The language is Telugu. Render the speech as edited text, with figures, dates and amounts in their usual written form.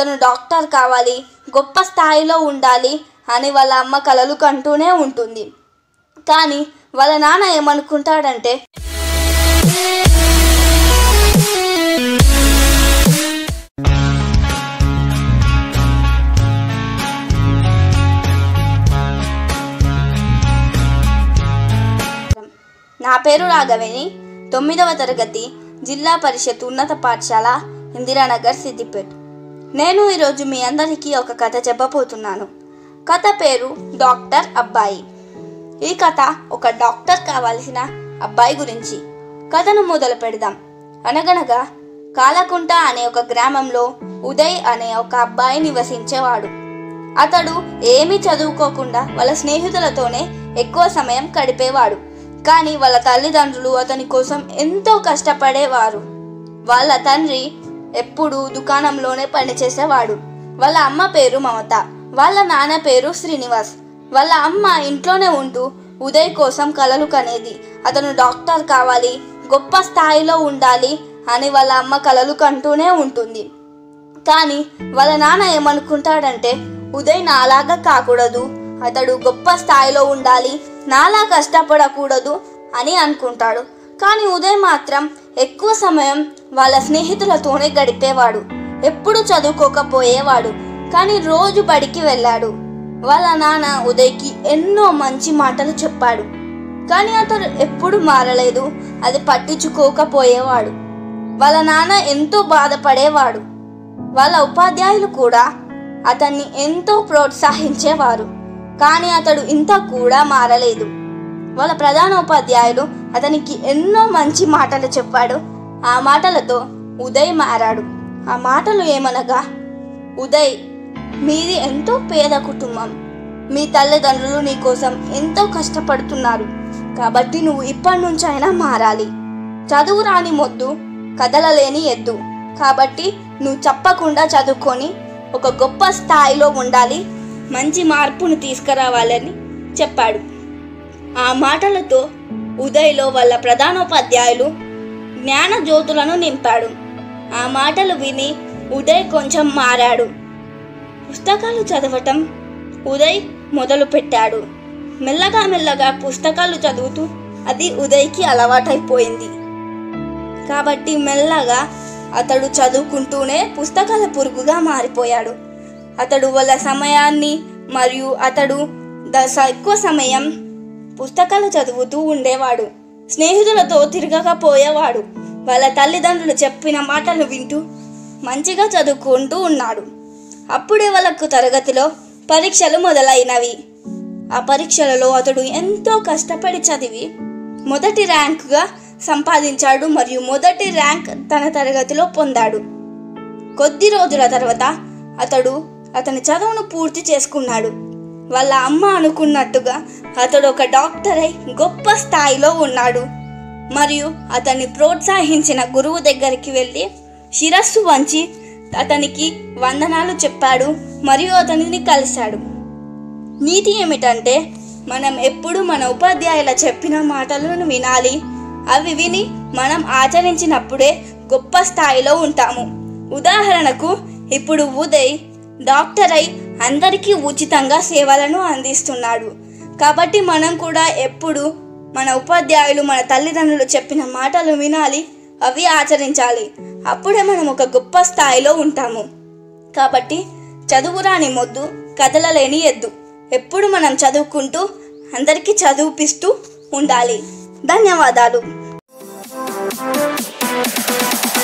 అతను డాక్టర్ కావాలి, గొప్ప స్థాయిలో ఉండాలి అని వాళ్ళ అమ్మ కలలు కంటూనే ఉంటుంది. కానీ వాళ్ళ నాన్న ఏమనుకుంటాడంటే, నా పేరు రాఘవేణి, 9వ తరగతి, జిల్లా పరిషత్ ఉన్నత పాఠశాల, ఇందిరానగర్, సిద్దిపేట్. నేను ఈరోజు మీ అందరికీ ఒక కథ చెప్పబోతున్నాను. కథ పేరు డాక్టర్ అబ్బాయి. ఈ కథ ఒక డాక్టర్ కావాల్సిన అబ్బాయి గురించి. కథను మొదలు పెడదాం. అనగనగా కాలకుంట అనే ఒక గ్రామంలో ఉదయ్ అనే ఒక అబ్బాయి నివసించేవాడు. అతడు ఏమీ చదువుకోకుండా వాళ్ళ స్నేహితులతోనే ఎక్కువ సమయం గడిపేవాడు. కానీ వాళ్ళ తల్లిదండ్రులు అతని కోసం ఎంతో కష్టపడేవారు. వాళ్ళ తండ్రి ఎప్పుడూ దుకాణంలోనే పనిచేసేవాడు. వాళ్ళ అమ్మ పేరు మమత, వాళ్ళ నాన్న పేరు శ్రీనివాస్. వాళ్ళ అమ్మ ఇంట్లోనే ఉంటూ ఉదయ్ కోసం కలలు కనేది. అతను డాక్టర్ కావాలి, గొప్ప స్థాయిలో ఉండాలి అని వాళ్ళ అమ్మ కలలు కంటూనే ఉంటుంది. కానీ వాళ్ళ నాన్న ఏమనుకుంటాడంటే, ఉదయ్ నాలాగా కాకూడదు, అతడు గొప్ప స్థాయిలో ఉండాలి, నాలా కష్టపడకూడదు అని అనుకుంటాడు. కానీ ఉదయ్ మాత్రం ఎక్కువ సమయం వాళ్ళ స్నేహితులతోనే గడిపేవాడు. ఎప్పుడు చదువుకోకపోయేవాడు. కానీ రోజు బడికి వెళ్ళాడు. వాళ్ళ నాన్న ఉదయ్కి ఎన్నో మంచి మాటలు చెప్పాడు. కానీ అతడు ఎప్పుడు మారలేదు. అది పట్టించుకోకపోయేవాడు. వాళ్ళ నాన్న ఎంతో బాధపడేవాడు. వాళ్ళ ఉపాధ్యాయులు కూడా అతన్ని ఎంతో ప్రోత్సహించేవారు. కానీ అతడు ఇంత కూడా మారలేదు. వాళ్ళ ప్రధాన ఉపాధ్యాయులు అతనికి ఎన్నో మంచి మాటలు చెప్పాడు. ఆ మాటలతో ఉదయ్ మారాడు. ఆ మాటలు ఏమనగా, ఉదయ్, మీది ఎంతో పేద కుటుంబం. మీ తల్లిదండ్రులు నీ కోసం ఎంతో కష్టపడుతున్నారు. కాబట్టి నువ్వు ఇప్పటి నుంచైనా మారాలి. చదువు రాని మొద్దు, కదలలేని ఎద్దు. కాబట్టి నువ్వు తప్పకుండా చదువుకొని ఒక గొప్ప స్థాయిలో ఉండాలి, మంచి మార్పును తీసుకురావాలని చెప్పాడు. ఆ మాటలతో ఉదయ్లో వాళ్ళ ప్రధానోపాధ్యాయులు జ్ఞాన జ్యోతులను నింపాడు. ఆ మాటలు విని ఉదయ్ కొంచెం మారాడు. పుస్తకాలు చదవటం ఉదయ్ మొదలు పెట్టాడు. మెల్లగా మెల్లగా పుస్తకాలు చదువుతూ అది ఉదయ్కి అలవాటైపోయింది. కాబట్టి మెల్లగా అతడు చదువుకుంటూనే పుస్తకాల పురుగుగా మారిపోయాడు. అతడు వాళ్ళ సమయాన్ని మరియు అతడు ఎక్కువ సమయం పుస్తకాలు చదువుతూ ఉండేవాడు. స్నేహితులతో తిరగకపోయేవాడు. వాళ్ళ తల్లిదండ్రులు చెప్పిన మాటలు వింటూ మంచిగా చదువుకుంటూ ఉన్నాడు. అప్పుడే వాళ్ళకు తరగతిలో పరీక్షలు మొదలైనవి. ఆ పరీక్షలలో అతడు ఎంతో కష్టపడి చదివి మొదటి ర్యాంకుగా సంపాదించాడు మరియు మొదటి ర్యాంక్ తన తరగతిలో పొందాడు. కొద్ది రోజుల తర్వాత అతని చదువును పూర్తి చేసుకున్నాడు. వాళ్ళ అమ్మ అనుకున్నట్టుగా అతడు ఒక డాక్టర్ అయి గొప్ప స్థాయిలో ఉన్నాడు. మరియు అతన్ని ప్రోత్సహించిన గురువు దగ్గరికి వెళ్ళి శిరస్సు వంచి అతనికి వందనాలు చెప్పాడు మరియు అతనిని కలిశాడు. నీతి ఏమిటంటే, మనం ఎప్పుడు మన ఉపాధ్యాయుల చెప్పిన మాటలను వినాలి. అవి విని మనం ఆచరించినప్పుడే గొప్ప స్థాయిలో ఉంటాము. ఉదాహరణకు ఇప్పుడు ఉదయ్ డాక్టర్ అయి అందరికీ ఉచితంగా సేవలను అందిస్తున్నాడు. కాబట్టి మనం కూడా ఎప్పుడు మన ఉపాధ్యాయులు, మన తల్లిదండ్రులు చెప్పిన మాటలు వినాలి, అవి ఆచరించాలి. అప్పుడే మనం ఒక గొప్ప స్థాయిలో ఉంటాము. కాబట్టి చదువురాని మొద్దు, కదలలేని ఎద్దు. ఎప్పుడు మనం చదువుకుంటూ అందరికీ చదివిపిస్తూ ఉండాలి. ధన్యవాదాలు.